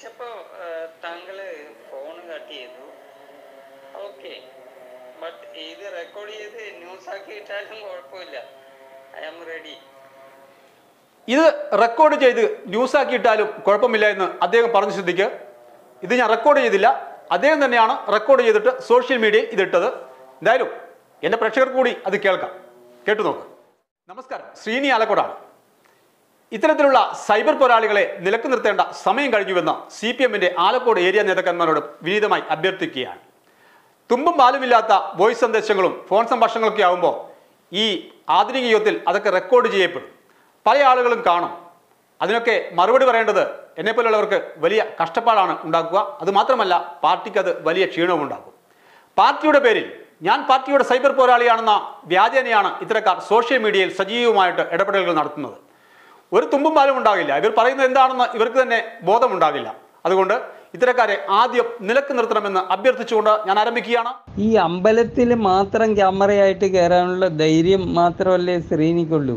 വിളിച്ചപ്പോൾ താങ്കൾ phone cut ചെയ്തു. ഓക്കെ, ബട്ട് ഇത് റെക്കോർഡ് ചെയ്ത് ന്യൂസാക്കി ഇട്ടാലും കുഴപ്പമില്ല. I am ready. ഇത് റെക്കോർഡ് ചെയ്ത് ന്യൂസാക്കി ഇട്ടാലും കുഴപ്പമില്ല എന്ന് അദ്ദേഹം പറഞ്ഞ സ്ഥിതിക്ക് ഇത് ഞാൻ റെക്കോർഡ് ചെയ്തില്ല, അദ്ദേഹം തന്നെയാണ് റെക്കോർഡ് ചെയ്തിട്ട് സോഷ്യൽ മീഡിയയിൽ ഇതിട്ടത്. എന്തായാലും എൻ്റെ പ്രേക്ഷകർക്ക് കൂടി അത് കേൾക്കാം, കേട്ടു നോക്ക്. നമസ്കാരം, ശ്രീനി ആലക്കോടാണ്. ഇത്തരത്തിലുള്ള സൈബർ പോരാളികളെ നിലക്ക് നിർത്തേണ്ട സമയം കഴിഞ്ഞുവെന്ന് CPM-ന്റെ ആലക്കോട് ഏരിയ നേതാക്കന്മാരോട് വിനീതമായി അഭ്യർത്ഥിക്കുകയാണ്. തുമ്പും പാലുമില്ലാത്ത വോയിസ് സന്ദേശങ്ങളും ഫോൺ സംഭാഷണങ്ങളൊക്കെ ആകുമ്പോൾ ഈ ആധുനിക യുഗത്തിൽ അതൊക്കെ റെക്കോർഡ് ചെയ്യപ്പെടും, പല ആളുകളും കാണും. അതിനൊക്കെ മറുപടി പറയേണ്ടത് എന്നെപ്പോലുള്ളവർക്ക് വലിയ കഷ്ടപ്പാടാണ് ഉണ്ടാക്കുക. അതുമാത്രമല്ല, പാർട്ടിക്ക് അത് വലിയ ക്ഷീണവും ഉണ്ടാക്കും. പാർട്ടിയുടെ പേരിൽ ഞാൻ പാർട്ടിയുടെ സൈബർ പോരാളിയാണെന്ന വ്യാജേനയാണ് ഇത്തരക്കാർ സോഷ്യൽ മീഡിയയിൽ സജീവമായിട്ട് ഇടപെടലുകൾ നടത്തുന്നത്. ഒരു തുമ്പും പാലും ഉണ്ടാകില്ല. ഇവർ പറയുന്നത് എന്താണെന്ന് ഇവർക്ക് തന്നെ ബോധമുണ്ടാകില്ല. അതുകൊണ്ട് ഇത്തരക്കാരെ ആദ്യം നിലക്ക് നിർത്തണമെന്ന് അഭ്യർത്ഥിച്ചുകൊണ്ട് ഞാൻ ആരംഭിക്കുകയാണ്. ഈ അമ്പലത്തിൽ മാത്രം ക്യാമറയായിട്ട് കയറാനുള്ള ധൈര്യം മാത്രമല്ലേ ശ്രീനിക്കുള്ളൂ.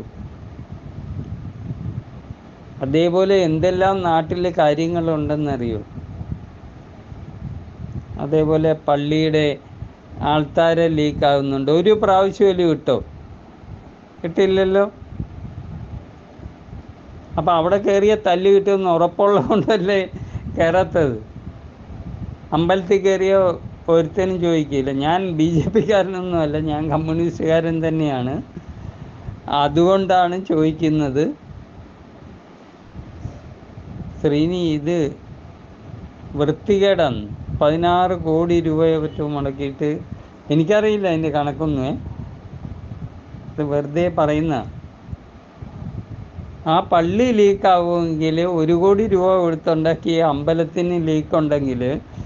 അതേപോലെ എന്തെല്ലാം നാട്ടിലെ കാര്യങ്ങളുണ്ടെന്നറിയോ. അതേപോലെ പള്ളിയുടെ ആൾക്കാരെ ലീക്കാവുന്നുണ്ട്. ഒരു പ്രാവശ്യമല്ലേ കിട്ടോ? കിട്ടില്ലല്ലോ. അപ്പം അവിടെ കയറിയ തല്ല് കിട്ടുമെന്ന് ഉറപ്പുള്ളത് കൊണ്ടല്ലേ കയറാത്തത്. അമ്പലത്തിൽ കയറിയ ഒരുത്തനും ചോദിക്കില്ല. ഞാൻ BJP-കാരനൊന്നുമല്ല, ഞാൻ കമ്മ്യൂണിസ്റ്റുകാരൻ തന്നെയാണ്. അതുകൊണ്ടാണ് ചോദിക്കുന്നത്. ശ്രീനി, ഇത് വൃത്തികേടാണ്. 16 കോടി രൂപയെ പറ്റും മുടക്കിയിട്ട്, എനിക്കറിയില്ല അതിൻ്റെ കണക്കൊന്നും. ഇത് വെറുതെ പറയുന്ന. ആ പള്ളി ലീക്കാവുമെങ്കിൽ 1 കോടി രൂപ കൊടുത്തുണ്ടാക്കിയ അമ്പലത്തിന് ലീക്കുണ്ടെങ്കിൽ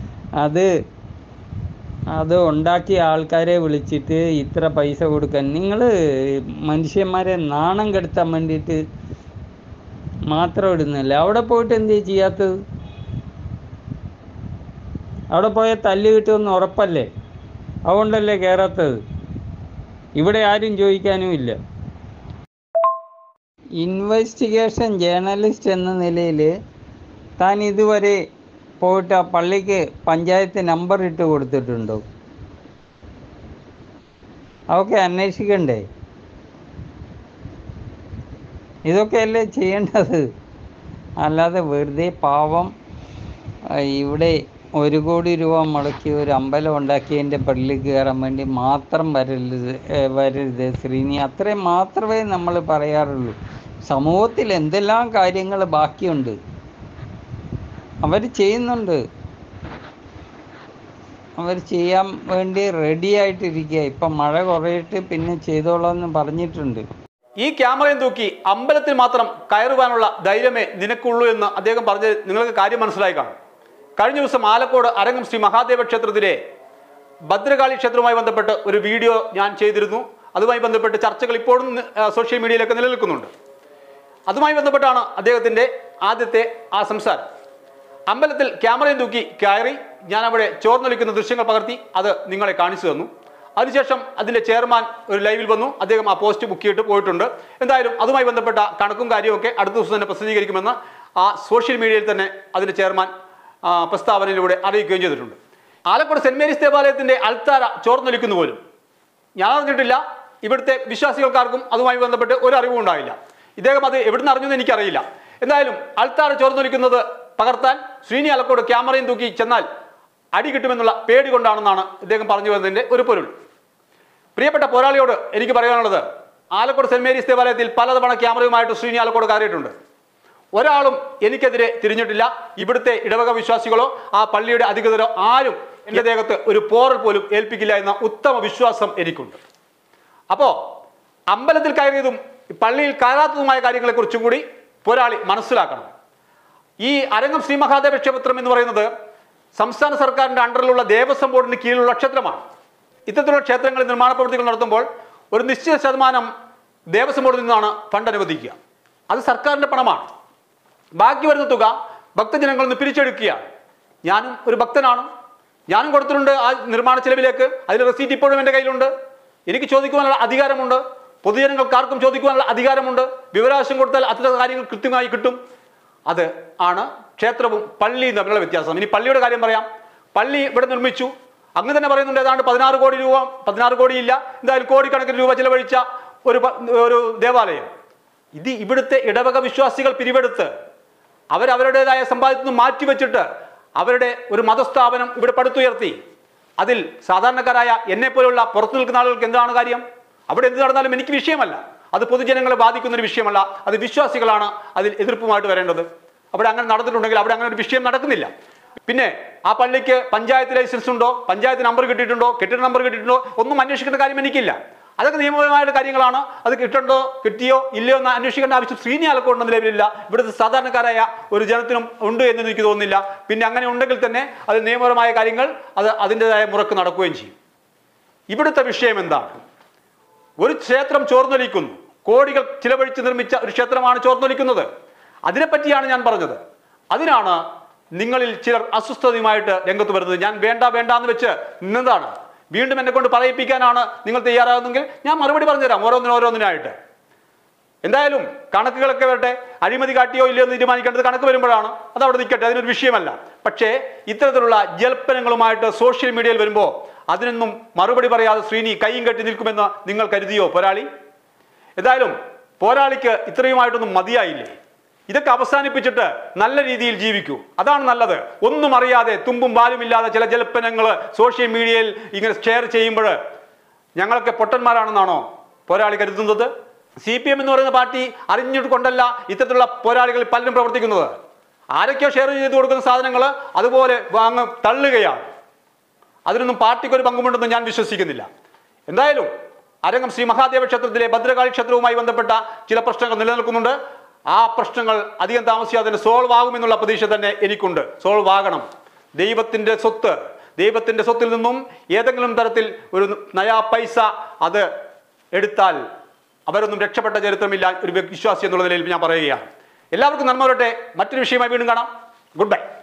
അത് ഉണ്ടാക്കിയ ആൾക്കാരെ വിളിച്ചിട്ട് ഇത്ര പൈസ കൊടുക്കാൻ. നിങ്ങൾ മനുഷ്യന്മാരെ നാണം കെടുത്താൻ വേണ്ടിയിട്ട് മാത്രം ഇടുന്നില്ല. അവിടെ പോയിട്ട് എന്തേ ചെയ്യാത്തത്? അവിടെ പോയാൽ തല്ല് കിട്ടുമെന്ന് ഉറപ്പല്ലേ? അതുകൊണ്ടല്ലേ കയറാത്തത്. ഇവിടെ ആരും ചോദിക്കാനും ഇല്ല. ഇൻവെസ്റ്റിഗേഷൻ ജേർണലിസ്റ്റ് എന്ന നിലയിൽ താൻ ഇതുവരെ പോയിട്ട് ആ പള്ളിക്ക് പഞ്ചായത്ത് നമ്പർ ഇട്ട് കൊടുത്തിട്ടുണ്ടോ? അതൊക്കെ അന്വേഷിക്കണ്ടേ? ഇതൊക്കെയല്ലേ ചെയ്യേണ്ടത്. അല്ലാതെ വെറുതെ പാവം ഇവിടെ 1 കോടി രൂപ മുടക്കി ഒരു അമ്പലം ഉണ്ടാക്കിയതിൻ്റെ പള്ളിക്ക് കയറാൻ വേണ്ടി മാത്രം വരരുത് ശ്രീനി. അത്രയും മാത്രമേ നമ്മൾ പറയാറുള്ളൂ. സമൂഹത്തിൽ എന്തെല്ലാം കാര്യങ്ങൾ ബാക്കിയുണ്ട്, അവർ ചെയ്യുന്നുണ്ട്. അവർ ചെയ്യാൻ വേണ്ടി റെഡി ആയിട്ടിരിക്കുക. ഇപ്പം മഴ കുറയിട്ട് പിന്നെ ചെയ്തോളാം എന്ന് പറഞ്ഞിട്ടുണ്ട്. ഈ ക്യാമറയും തൂക്കി അമ്പലത്തിൽ മാത്രം കയറുവാനുള്ള ധൈര്യമേ നിനക്കുള്ളൂ എന്ന് അദ്ദേഹം പറഞ്ഞത് നിങ്ങൾക്ക് കാര്യം മനസ്സിലായി കാണും. കഴിഞ്ഞ ദിവസം ആലക്കോട് അരങ്ങം ശ്രീ മഹാദേവ ക്ഷേത്രത്തിലെ ഭദ്രകാളി ക്ഷേത്രവുമായി ബന്ധപ്പെട്ട് ഒരു വീഡിയോ ഞാൻ ചെയ്തിരുന്നു. അതുമായി ബന്ധപ്പെട്ട് ചർച്ചകൾ ഇപ്പോഴും സോഷ്യൽ മീഡിയയിലൊക്കെ നിലനിൽക്കുന്നുണ്ട്. അതുമായി ബന്ധപ്പെട്ടാണ് അദ്ദേഹത്തിൻ്റെ ആദ്യത്തെ ആ സംസാരം. അമ്പലത്തിൽ ക്യാമറയും തൂക്കി കയറി ഞാൻ അവിടെ ചോർന്നൊലിക്കുന്ന ദൃശ്യങ്ങൾ പകർത്തി അത് നിങ്ങളെ കാണിച്ചു തന്നു. അതിനുശേഷം അതിൻ്റെ ചെയർമാൻ ഒരു ലൈവിൽ വന്നു. അദ്ദേഹം ആ പോസ്റ്റ് ബുക്ക് ചെയ്തിട്ട് പോയിട്ടുണ്ട്. എന്തായാലും അതുമായി ബന്ധപ്പെട്ട കണക്കും കാര്യമൊക്കെ അടുത്ത ദിവസം തന്നെ പ്രസിദ്ധീകരിക്കുമെന്ന് ആ സോഷ്യൽ മീഡിയയിൽ തന്നെ അതിൻ്റെ ചെയർമാൻ പ്രസ്താവനയിലൂടെ അറിയിക്കുകയും ചെയ്തിട്ടുണ്ട്. ആലക്കോട് സെൻറ് മേരീസ് ദേവാലയത്തിൻ്റെ അൾത്താര ചോർന്നൊലിക്കുന്നു പോലും ഞാൻ അറിഞ്ഞിട്ടില്ല. ഇവിടുത്തെ വിശ്വാസികൾക്കാർക്കും അതുമായി ബന്ധപ്പെട്ട് ഒരു അറിവും ഉണ്ടായില്ല. ഇദ്ദേഹം അത് എവിടുന്ന് അറിഞ്ഞെന്ന് എനിക്കറിയില്ല. എന്തായാലും അൾത്താര ചോർന്നൊലിക്കുന്നത് പകർത്താൻ ശ്രീനി ആലക്കോട് ക്യാമറയും തൂക്കി ചെന്നാൽ അടി കിട്ടുമെന്നുള്ള പേടി കൊണ്ടാണെന്നാണ് ഇദ്ദേഹം പറഞ്ഞു വരുന്നതിൻ്റെ ഒരു പൊരുൾ. പ്രിയപ്പെട്ട പോരാളിയോട് എനിക്ക് പറയാനുള്ളത്, ആലക്കോട് സെൻറ് മേരീസ് ദേവാലയത്തിൽ പലതവണ ക്യാമറയുമായിട്ട് ശ്രീനി ആലക്കോട് കയറിയിട്ടുണ്ട്. ഒരാളും എനിക്കെതിരെ തിരിഞ്ഞിട്ടില്ല. ഇവിടുത്തെ ഇടവക വിശ്വാസികളോ ആ പള്ളിയുടെ അധികൃതരോ ആരും എൻ്റെ ദേഹത്ത് ഒരു പോറൽ പോലും ഏൽപ്പിക്കില്ല എന്ന ഉത്തമ വിശ്വാസം എനിക്കുണ്ട്. അപ്പോൾ അമ്പലത്തിൽ കയറിയതും പള്ളിയിൽ കയറാത്തതുമായ കാര്യങ്ങളെക്കുറിച്ചും കൂടി പോരാളി മനസ്സിലാക്കണം. ഈ അരങ്ങം ശ്രീ മഹാദേവ ക്ഷേത്രം എന്ന് പറയുന്നത് സംസ്ഥാന സർക്കാരിൻ്റെ അണ്ടറിലുള്ള ദേവസ്വം ബോർഡിന് കീഴിലുള്ള ക്ഷേത്രമാണ്. ഇത്തരത്തിലുള്ള ക്ഷേത്രങ്ങളിൽ നിർമ്മാണ പ്രവൃത്തികൾ നടത്തുമ്പോൾ ഒരു നിശ്ചിത ശതമാനം ദേവസ്വം ബോർഡിൽ നിന്നാണ് ഫണ്ട് അനുവദിക്കുക. അത് സർക്കാരിൻ്റെ പണമാണ്. ബാക്കി വരുന്ന തുക ഭക്തജനങ്ങളിൽ നിന്ന് പിരിച്ചെടുക്കുകയാണ്. ഞാനും ഒരു ഭക്തനാണ്, ഞാനും കൊടുത്തിട്ടുണ്ട് ആ നിർമ്മാണ ചെലവിലേക്ക്. അതിൽ റെസീറ്റ് ഇപ്പോഴും എൻ്റെ കയ്യിലുണ്ട്. എനിക്ക് ചോദിക്കുവാനുള്ള അധികാരമുണ്ട്. പൊതുജനങ്ങൾക്ക് ആർക്കും ചോദിക്കുവാനുള്ള അധികാരമുണ്ട്. വിവരാവകാശം കൊടുത്താൽ അത്തരം കാര്യങ്ങൾ കൃത്യമായി കിട്ടും. അത് ആണ് ക്ഷേത്രവും പള്ളിയും തമ്മിലുള്ള വ്യത്യാസം. ഇനി പള്ളിയുടെ കാര്യം പറയാം. പള്ളി ഇവിടെ നിർമ്മിച്ചു, അങ്ങ് തന്നെ പറയുന്നുണ്ട് ഏതാണ്ട് 16 കോടി രൂപ, 16 കോടിയില്ല, എന്തായാലും കോടിക്കണക്കിന് രൂപ ചിലവഴിച്ച ഒരു ദേവാലയം. ഇത് ഇവിടുത്തെ ഇടവക വിശ്വാസികൾ പിരിവെടുത്ത് അവരവരുടേതായ സമ്പാദ്യത്തിൽ നിന്ന് മാറ്റിവെച്ചിട്ട് അവരുടെ ഒരു മതസ്ഥാപനം ഇവിടെ പടുത്തുയർത്തി. അതിൽ സാധാരണക്കാരായ എന്നെപ്പോലുള്ള പുറത്തു നിൽക്കുന്ന ആളുകൾക്ക് എന്താണ് കാര്യം? അവിടെ എന്ത് നടന്നാലും എനിക്ക് വിഷയമല്ല, അത് പൊതുജനങ്ങളെ ബാധിക്കുന്ന ഒരു വിഷയമല്ല, അത് വിശ്വാസികളാണ് അതിൽ എതിർപ്പുമായിട്ട് വരേണ്ടത്. അവിടെ അങ്ങനെ നടന്നിട്ടുണ്ടെങ്കിൽ അവിടെ അങ്ങനെ ഒരു വിഷയം നടക്കുന്നില്ല. പിന്നെ ആ പള്ളിക്ക് പഞ്ചായത്ത് ലൈസൻസ് ഉണ്ടോ, പഞ്ചായത്ത് നമ്പർ കിട്ടിയിട്ടുണ്ടോ, കെട്ടിട നമ്പർ കിട്ടിയിട്ടുണ്ടോ, ഒന്നും അന്വേഷിക്കേണ്ട കാര്യം എനിക്കില്ല. അതൊക്കെ നിയമപരമായ കാര്യങ്ങളാണ്. അത് കിട്ടണ്ടോ കിട്ടിയോ ഇല്ലയോ എന്ന് അന്വേഷിക്കേണ്ട ആവശ്യം ശ്രീനി ആലക്കോടിന് നിലവിലില്ല. ഇവിടുത്തെ സാധാരണക്കാരായ ഒരു ജനത്തിനും ഉണ്ട് എന്ന് എനിക്ക് തോന്നുന്നില്ല. പിന്നെ അങ്ങനെ ഉണ്ടെങ്കിൽ തന്നെ അത് നിയമപരമായ കാര്യങ്ങൾ അത് അതിൻ്റെതായ മുറക്ക് നടക്കുകയും ചെയ്യും. ഇവിടുത്തെ വിഷയം എന്താണ്? ഒരു ക്ഷേത്രം ചോർന്നൊലിക്കുന്നു, കോടികൾ ചിലവഴിച്ച് നിർമ്മിച്ച ഒരു ക്ഷേത്രമാണ് ചോർന്നൊലിക്കുന്നത്. അതിനെപ്പറ്റിയാണ് ഞാൻ പറഞ്ഞത്. അതിനാണ് നിങ്ങളിൽ ചിലർ അസ്വസ്ഥതയുമായിട്ട് രംഗത്ത് വരുന്നത്. ഞാൻ വേണ്ട എന്ന് വെച്ച് നിന്നതാണ്. വീണ്ടും എന്നെ കൊണ്ട് പറയിപ്പിക്കാനാണ് നിങ്ങൾ തയ്യാറാകുന്നെങ്കിൽ ഞാൻ മറുപടി പറഞ്ഞുതരാം ഓരോന്നിനായിട്ട്. എന്തായാലും കണക്കുകളൊക്കെ വരട്ടെ. അഴിമതി കാട്ടിയോ ഇല്ലയോ എന്ന് തീരുമാനിക്കേണ്ടത് കണക്ക് വരുമ്പോഴാണ്. അത് അവിടെ നിൽക്കട്ടെ, അതിനൊരു വിഷയമല്ല. പക്ഷേ ഇത്തരത്തിലുള്ള ജൽപ്പനങ്ങളുമായിട്ട് സോഷ്യൽ മീഡിയയിൽ വരുമ്പോൾ അതിനൊന്നും മറുപടി പറയാതെ ശ്രീനി കൈയും കെട്ടി നിൽക്കുമെന്ന് നിങ്ങൾ കരുതിയോ പോരാളി? എന്തായാലും പോരാളിക്ക് ഇത്രയുമായിട്ടൊന്നും മതിയായില്ലേ? ഇതൊക്കെ അവസാനിപ്പിച്ചിട്ട് നല്ല രീതിയിൽ ജീവിക്കൂ, അതാണ് നല്ലത്. ഒന്നും അറിയാതെ തുമ്പും പാലുമില്ലാതെ ചില ജൽപ്പനങ്ങൾ സോഷ്യൽ മീഡിയയിൽ ഇങ്ങനെ ഷെയർ ചെയ്യുമ്പോൾ ഞങ്ങളൊക്കെ പൊട്ടന്മാരാണെന്നാണോ പോരാളി കരുതുന്നത്? CPM എന്ന് പറയുന്ന പാർട്ടി അറിഞ്ഞിട്ട് കൊണ്ടല്ല ഇത്തരത്തിലുള്ള പോരാളികൾ പലരും പ്രവർത്തിക്കുന്നത്. ആരൊക്കെയോ ഷെയർ ചെയ്ത് കൊടുക്കുന്ന സാധനങ്ങൾ അതുപോലെ അങ്ങ് തള്ളുകയാണ്. അതിനൊന്നും പാർട്ടിക്കൊരു പങ്കുമുണ്ടെന്ന് ഞാൻ വിശ്വസിക്കുന്നില്ല. എന്തായാലും അരങ്ങം ശ്രീ മഹാദേവ ക്ഷേത്രത്തിലെ ഭദ്രകാളി ക്ഷേത്രവുമായി ബന്ധപ്പെട്ട ചില പ്രശ്നങ്ങൾ നിലനിൽക്കുന്നുണ്ട്. ആ പ്രശ്നങ്ങൾ അധികം താമസിയാതെ തന്നെ സോൾവ് ആകുമെന്നുള്ള പ്രതീക്ഷ തന്നെ എനിക്കുണ്ട്. സോൾവ് ആകണം. ദൈവത്തിൻ്റെ സ്വത്തിൽ നിന്നും ഏതെങ്കിലും തരത്തിൽ ഒരു നയാ പൈസ അത് എടുത്താൽ അവരൊന്നും രക്ഷപ്പെട്ട ചരിത്രമില്ല ഒരു വിശ്വാസി എന്നുള്ള നിലയിൽ ഞാൻ പറയുകയാണ്. എല്ലാവർക്കും നന്മ വരട്ടെ. മറ്റൊരു വിഷയമായി വീണ്ടും കാണാം. Good bye.